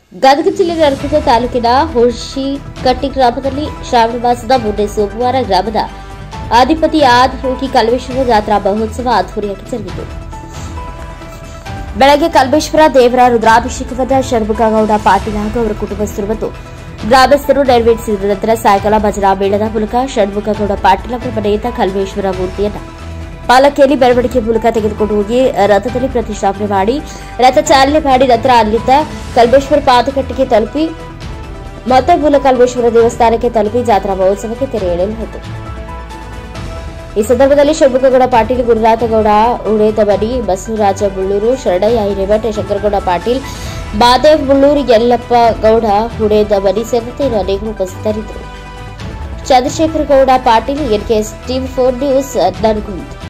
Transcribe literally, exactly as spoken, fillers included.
ಗದಗ ಜಿಲ್ಲೆ ನರಗುಂದ ತಾಲೂಕಿನ ಹುಣಸಿಕಟ್ಟಿ ಗ್ರಾಮದಲ್ಲಿ ಶ್ರಾವಣ ಮಾಸದ ಮೂರನೇ ಸೋಮವಾರ ಗ್ರಾಮದ ಅಧಿಪತಿ ಆದಿಯೋಗಿ ಕಲ್ಮೇಶ್ವರ ಜಾತ್ರಾ ಮಹೋತ್ಸವ ಅದ್ದೂರಿಯಾಗಿ ಜರುಗಿತು. ಬೆಳಗ್ಗೆ ಕಲ್ಮೇಶ್ವರ ದೇವರ ರುದ್ರಾಭಿಷೇಕವನ್ನು ಷಣ್ಮುಖಗೌಡ ಪಾಟೀಲ್ ಹಾಗೂ ಅವರ ಕುಟುಂಬಸ್ಥರು ಮತ್ತು ಗ್ರಾಮಸ್ಥರು ನೆರವೇರಿಸಿದ ನಂತರ ಸಾಯಂಕಾಲ ಭಜನಾ ಮೇಳದ ಮೂಲಕ ಷಣ್ಮುಖಗೌಡ ಪಾಟೀಲ್ ಅವರ ಮನೆಯಿಂದ ಕಲ್ಮೇಶ್ವರ ಮೂರ್ತಿಯನ್ನು ಪಾಲಕಿಯಲ್ಲಿ ಮೆರವಣಿಗೆ ಮೂಲಕ ತೆಗೆದುಕೊಂಡು ಹೋಗಿ ರಥದಲ್ಲಿ ಪ್ರತಿಷ್ಠಾಪನೆ ಮಾಡಿ ರಥ ಚಾಲನೆ ಮಾಡಿ ನಂತರ ಅಲ್ಲಿದ್ದ ಕಲ್ಮೇಶ್ವರ ಪಾದಗಟ್ಟಿಗೆ ತಲುಪಿ ಮತ್ತೆ ಮೂಲ ಕಲ್ಮೇಶ್ವರ ದೇವಸ್ಥಾನಕ್ಕೆ ತಲುಪಿ ಜಾತ್ರಾ ಮಹೋತ್ಸವಕ್ಕೆ ತೆರೆ ಎಳೆಯಲಾಯಿತು. ಈ ಸಂದರ್ಭದಲ್ಲಿ ಷಣ್ಮುಖಗೌಡ ಪಾಟೀಲ್, ಗುರುನಾಥಗೌಡ ಉಡೇದಮನಿ, ಬಸವರಾಜ ಬುಳ್ಳೂರು, ಶರಣಯ್ಯ ಹಿರೇಮಠ, ಶಂಕರಗೌಡ ಪಾಟೀಲ್, ಮಾದೇವ್ ಬುಳ್ಳೂರು, ಯಲ್ಲಪ್ಪ ಗೌಡ ಉಡೇದಮನಿ ಸೇರಿದಂತೆ ಅನೇಕರು ಉಪಸ್ಥಿತರಿದ್ದರು. Chandrashekar Gowda Patil, NKS TV four news, Nargund.